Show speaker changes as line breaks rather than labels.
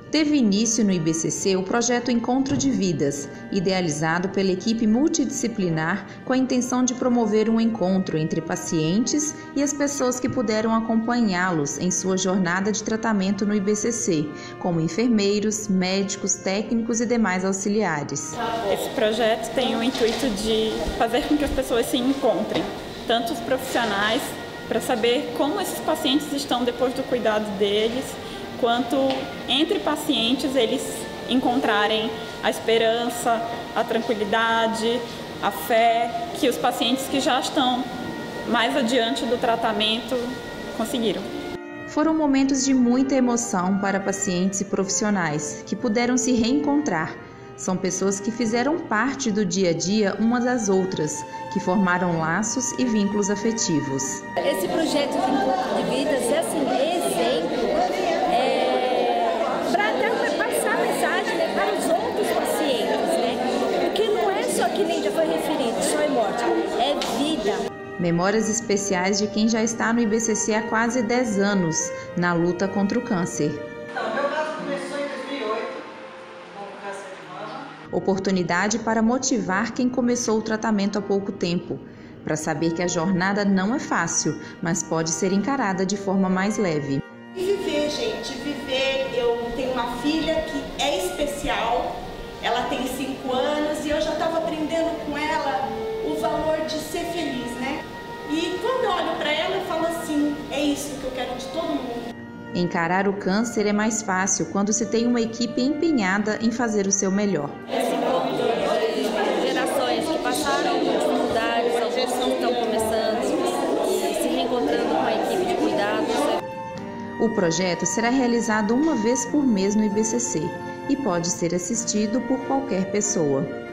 Teve início no IBCC o projeto Encontro de Vidas, idealizado pela equipe multidisciplinar com a intenção de promover um encontro entre pacientes e as pessoas que puderam acompanhá-los em sua jornada de tratamento no IBCC, como enfermeiros, médicos, técnicos e demais auxiliares.
Esse projeto tem o intuito de fazer com que as pessoas se encontrem, tanto os profissionais, para saber como esses pacientes estão depois do cuidado deles, quanto entre pacientes eles encontrarem a esperança, a tranquilidade, a fé que os pacientes que já estão mais adiante do tratamento conseguiram.
Foram momentos de muita emoção para pacientes e profissionais que puderam se reencontrar. São pessoas que fizeram parte do dia a dia umas das outras, que formaram laços e vínculos afetivos.
Esse projeto de Encontro de Vidas é assim, exemplo para passar a mensagem para os outros pacientes, porque não é só que nem já foi referido, só é morte, é vida.
Memórias especiais de quem já está no IBCC há quase 10 anos, na luta contra o câncer.
Meu caso começou em 2008, com câncer de mama.
Oportunidade para motivar quem começou o tratamento há pouco tempo, para saber que a jornada não é fácil, mas pode ser encarada de forma mais leve.
Viver, gente, viver. Eu tenho uma filha que é especial, ela tem 5 anos e eu já estava aprendendo com ela o valor de ser feliz, né? E quando eu olho para ela, eu falo assim, é isso que eu quero de todo mundo.
Encarar o câncer é mais fácil quando se tem uma equipe empenhada em fazer o seu melhor.
Esse encontro de gerações que passaram por dificuldades, alguns estão começando e se reencontrando com a equipe de cuidados.
O projeto será realizado uma vez por mês no IBCC e pode ser assistido por qualquer pessoa.